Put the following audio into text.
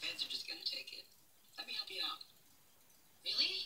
Feds are just gonna take it. Let me help you out. Really?